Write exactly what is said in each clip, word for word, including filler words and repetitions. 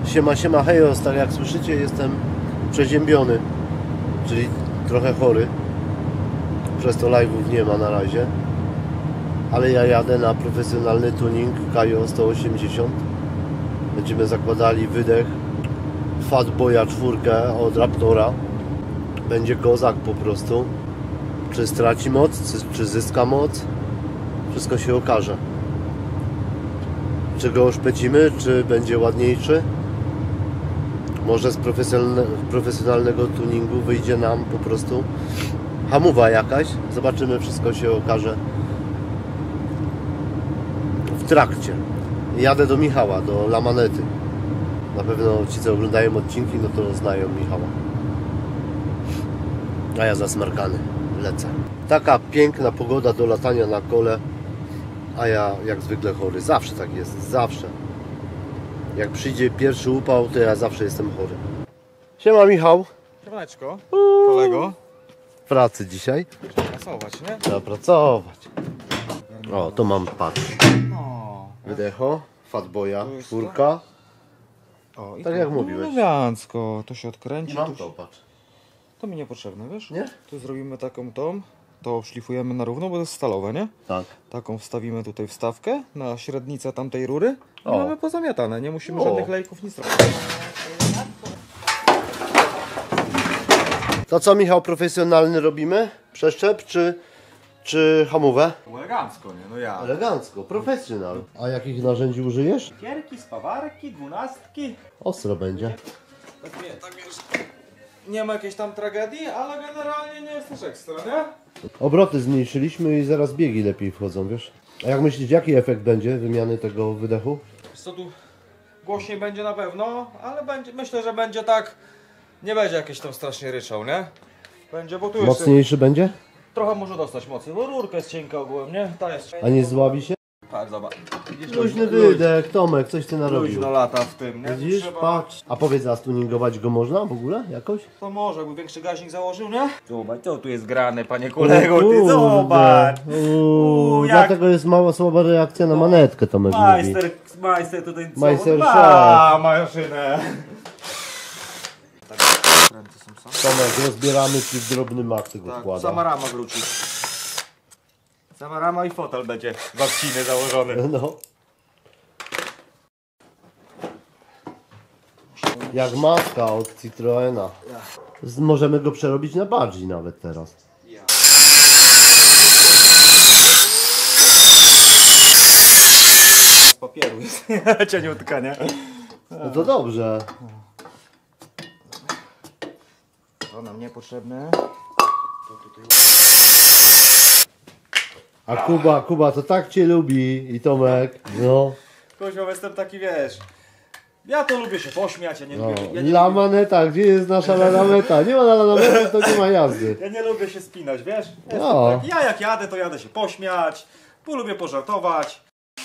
Siema, siema, hejos, tak jak słyszycie, jestem przeziębiony, czyli trochę chory. Przez to live'ów nie ma na razie. Ale ja jadę na profesjonalny tuning K J sto osiemdziesiąt. Będziemy zakładali wydech Fatboya czwórkę od Raptora. Będzie kozak po prostu. Czy straci moc, czy zyska moc, wszystko się okaże. Czy go oszpecimy, czy będzie ładniejszy. Może z profesjonalnego tuningu wyjdzie nam po prostu hamuwa jakaś. Zobaczymy, wszystko się okaże w trakcie. Jadę do Michała, do La Manety. Na pewno ci, co oglądają odcinki, no to znają Michała. A ja zasmarkany lecę. Taka piękna pogoda do latania na kole, a ja jak zwykle chory. Zawsze tak jest, zawsze. Jak przyjdzie pierwszy upał, to ja zawsze jestem chory. Siema Michał. Siemaneczko, kolego. Pracy dzisiaj. Trzeba pracować, nie? Trzeba pracować. O, to mam, patrz. No. Wydecho, Fatboya, To jest czwórka. O, i Tak to, jak mówiłeś. Elegancko, to się odkręci. I mam tu- to, patrz. To mi niepotrzebne, wiesz? Nie? Tu zrobimy taką tą, to szlifujemy na równo, bo to jest stalowe, nie? Tak. Taką wstawimy tutaj wstawkę na średnicę tamtej rury i O. mamy pozamiatane, nie musimy O. żadnych lejków, nic robić. To co, Michał, profesjonalny robimy? Przeszczep czy, czy hamówę? Elegancko, nie? No ja. Elegancko, profesjonal. A jakich narzędzi użyjesz? Gierki, spawarki, dwunastki. Ostro będzie. Tak, nie, tak jest. Nie ma jakiejś tam tragedii, ale generalnie nie jest też ekstra, nie? Obroty zmniejszyliśmy i zaraz biegi lepiej wchodzą, wiesz? A jak myślisz, jaki efekt będzie wymiany tego wydechu? Co tu głośniej będzie na pewno, ale będzie, myślę, że będzie tak, nie będzie jakieś tam strasznie ryczał, nie? Będzie, bo tu jest Mocniejszy będzie? trochę może dostać mocy, bo rurka jest cienka ogółem, nie? Ta jest. A nie zdławi się? Tak, zobacz. Widzisz, Luźny wydech, Tomek, coś ty narobił. Luźno lata w tym, nie? Widzisz, Trzeba- patrz. A powiedz, a stuningować go można w ogóle jakoś? To może, jakby większy gaźnik założył, nie? Zobacz, co tu jest grane, panie kolego, ty Kurde. zobacz! Uuu, Uuu, jak- dlatego jest mała, słaba reakcja na manetkę, Tomek mówi. Majster, majster tutaj co? Majster Ma maszynę. Tak, kręty są same. Tomek, rozbieramy, czy w drobny mak tego Tak, wkłada. sama rama wróci. Sama rama i fotel będzie z odciny założony. No. Jak maska od Citroena. Z- Możemy go przerobić na bardziej nawet teraz. Z papieru jest cieniutka, nie? No to dobrze. To nam niepotrzebne. A Kuba, Kuba to tak cię lubi i Tomek. No. Kozioł, jestem taki, wiesz... Ja to lubię się pośmiać, ja nie no. lubię... Ja nie, La lubię, maneta, gdzie jest nasza la maneta? Nie ma la manety, to nie ma jazdy. ja nie lubię się spinać, wiesz? Jestem No. taki, ja jak jadę, to jadę się pośmiać, bo lubię pożartować.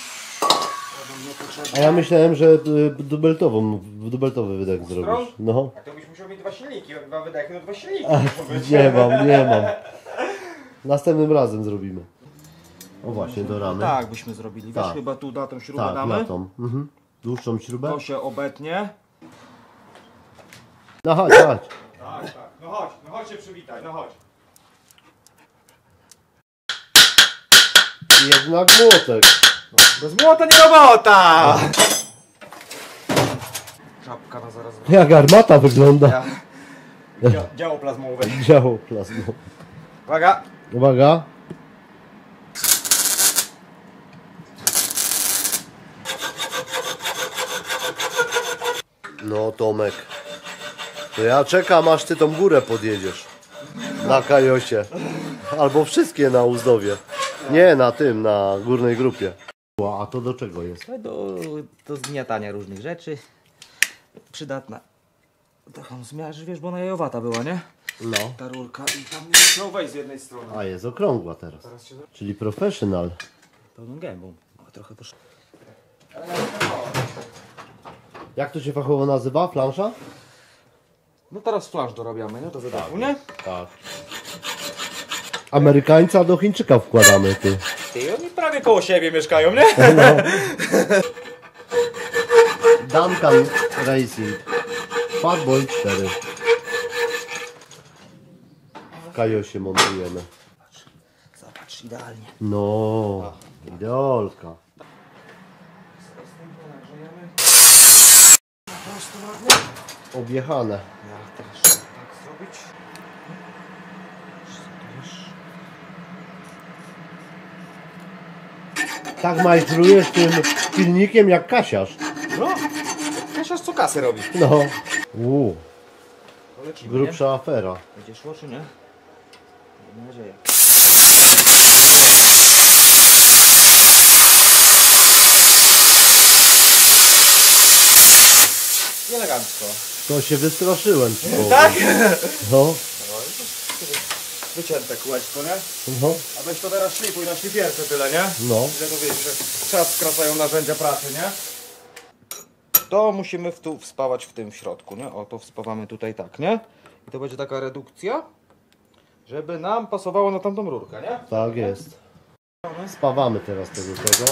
A ja myślałem, że y, dubeltową, dubeltowy wydech zrobisz. No. A to byś musiał mieć dwa silniki, dwa wydechy, no dwa silniki. Nie mam, nie mam. Następnym razem zrobimy. O właśnie, do ramy. Tak byśmy zrobili, wiesz, Tak. chyba tu na tą śrubę Tak, damy. na tą. Mhm. Dłuższą śrubę. To się obetnie. No chodź, chodź. Tak, tak. No chodź, no chodź się przywitaj, no chodź. Jednak młotek. Bez młota nie robota! Czapka na zaraz. Jak armata wygląda. Dzia działo plazmowe. Działo plazmo. Uwaga! Uwaga. No Tomek. To ja czekam, aż ty tą górę podjedziesz. Na Kajosie. Albo wszystkie na Uzdowie. Nie, na tym, na górnej grupie. A to do czego jest? Do, do zgniatania różnych rzeczy. Przydatna. Taką zmiarz, wiesz, bo ona jajowata była, nie? No. Ta rurka i tam nie musiał wejść z jednej strony. A jest okrągła teraz. Teraz się Czyli professional. pełną gębą. O, trochę poszło. Jak to się fachowo nazywa? Flansza? No teraz flash dorabiamy, nie? Do wydechu, nie? Tak. Amerykańca do Chińczyka wkładamy, ty. Ty, oni prawie koło siebie mieszkają, nie? No. Duncan Racing. Fatboy cztery. W Kajosie montujemy. Zobacz, idealnie. No, ideolka. Po prostu ładnie. Objechane. Ja teraz tak zrobić. Tak majstrujesz tym pilnikiem jak Kasiarz. No, Kasiarz co kasy robi. No. Uuu, Lecimy, grubsza afera. nie? Będzie szło czy nie? Mam nadzieję. Elegancko. To się wystraszyłem. ci powiem. Tak? No, Wycięte kółeczko, nie? no, A weź to teraz szlifuj na szlifierce tyle, nie? no. Że to wiesz, że czas skracają narzędzia pracy, nie? To musimy w tu wspawać w tym w środku, nie? O, to wspawamy tutaj tak, nie? I to będzie taka redukcja, żeby nam pasowało na tamtą rurkę, nie? Tak jest. Spawamy teraz tego tego.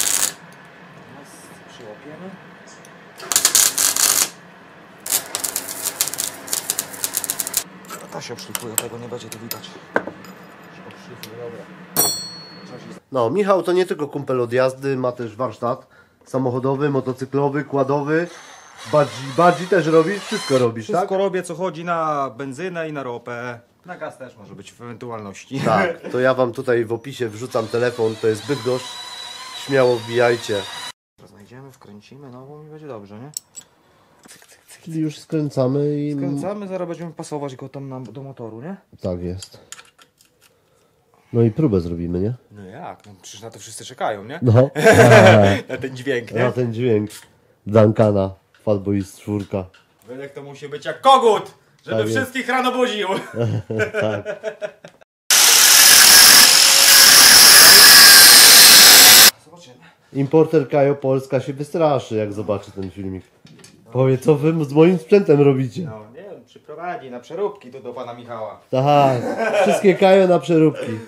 Przyłapiemy. To się obszlifuje, tego nie będzie tu widać. Się obszlifuje, dobra. No, Michał to nie tylko kumpel od jazdy, ma też warsztat samochodowy, motocyklowy, kładowy. Badzi, badzi też robisz? Wszystko robisz, Wszystko tak? robię, co chodzi na benzynę i na ropę. Na gaz też może być w ewentualności. Tak, to ja wam tutaj w opisie wrzucam telefon, to jest Bydgoszcz. Śmiało wbijajcie. Znajdziemy, wkręcimy, no bo mi będzie dobrze, nie? Czyli już skręcamy i... Skręcamy, zaraz będziemy pasować go tam na, do motoru, nie? Tak jest. No i próbę zrobimy, nie? No jak? No przecież na to wszyscy czekają, nie? No. Na ten dźwięk, nie? Na ten dźwięk Duncana, Fatboy z czwórka. Wydech to musi być jak kogut, żeby Tak jest. wszystkich rano budził. Tak. Zobaczymy. Importer Kajo Polska się wystraszy, jak zobaczy ten filmik. Powie, co wy z moim sprzętem robicie? No nie wiem, przyprowadzi na przeróbki tu do pana Michała. Tak, wszystkie Kajo na przeróbki.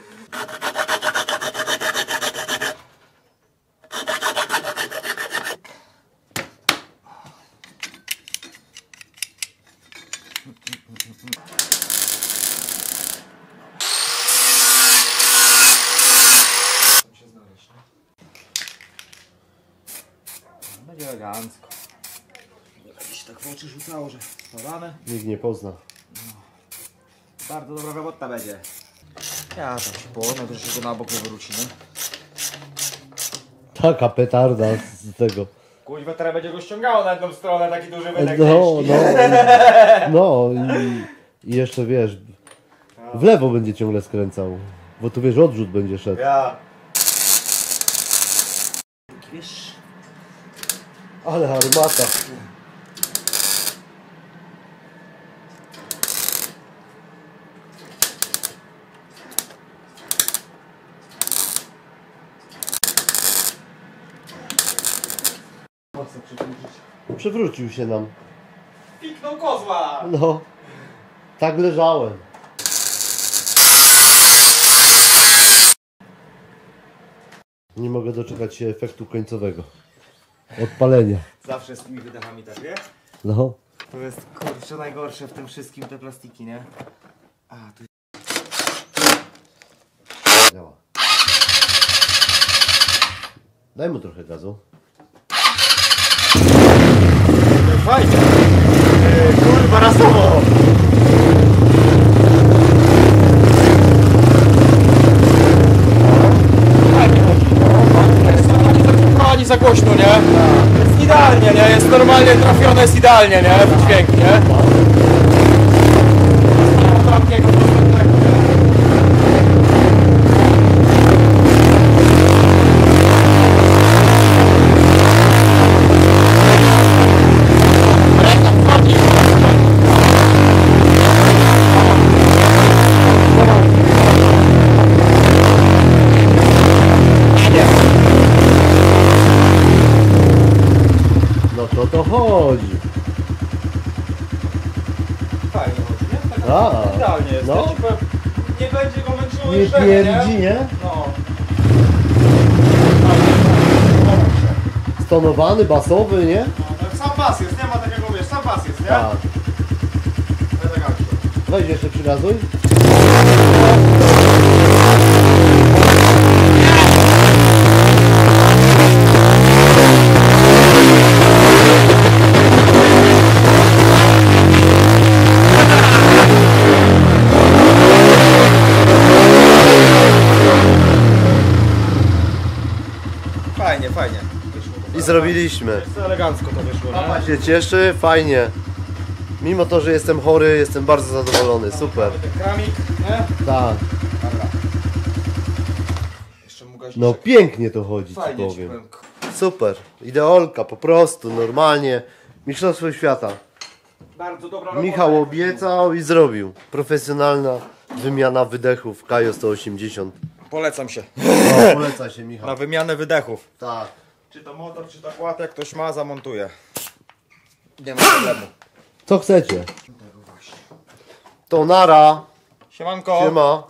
Tam się znaleźć, nie? Będzie elegancko. Gdzieś tak w oczy rzucało, że spawane. Nikt nie pozna. Bardzo dobra robota będzie. Ja tam się połonę, to się go na bok nie wróci, nie? Taka petarda z tego. Kuźwa, teraz będzie go ściągało na jedną stronę, taki duży wydech No, ciężki. no. No i, i jeszcze wiesz, w lewo będzie ciągle skręcał. Bo tu wiesz, odrzut będzie szedł. Ja. Wiesz, Ale armata. mocno przybliżyć. Przewrócił się nam. Piknął kozła! No, tak leżałem. Nie mogę doczekać się efektu końcowego. Odpalenia. Zawsze z tymi wydechami tak, nie? No. To jest kurczę najgorsze w tym wszystkim, te plastiki, nie? A, tu Działa. Daj mu trochę gazu. fajnie! Yy, kurwa, rasowo! Ani za głośno, nie? Jest idealnie, nie? Jest normalnie trafione, jest idealnie, nie? W dźwięk, nie? No to to chodzi. Fajnie chodzi, nie? Tak A, idealnie jest. no. Ja ci powiem, nie będzie go męczyło Nie jeszcze, pierdzi, nie? No. Stonowany, basowy, nie? No, tak samo pas jest, nie ma takiego, wiesz, sam pas jest, nie? Tak. Elegancko. Weź jeszcze przygazuj. Fajnie, fajnie. Wyszło to I zrobiliśmy. Jest elegancko to wyszło, Papa nie? się cieszy, fajnie. Mimo to, że jestem chory, jestem bardzo zadowolony, super. Ten kramik, nie? Tak. Dobra. Jeszcze mu gaźniczek. No pięknie to chodzi, ci Fajnie ci powiem. powiem. Super. Ideolka, po prostu, normalnie. Mistrzostwo świata. Bardzo dobra robota. Michał obiecał i zrobił. Profesjonalna wymiana wydechów Kajo sto osiemdziesiąt. Polecam się. O, poleca się Michał. Na wymianę wydechów. Tak. Czy to motor, czy to kład, jak ktoś ma, zamontuje. Nie ma problemu. Co chcecie? To nara. Siemanko. Siema.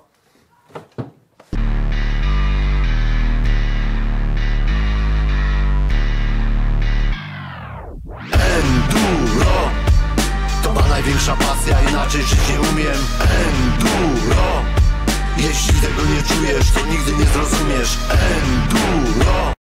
Enduro to ma największa pasja, inaczej żyć nie umiem. Enduro, jeśli tego nie czujesz, to nigdy nie zrozumiesz. Enduro.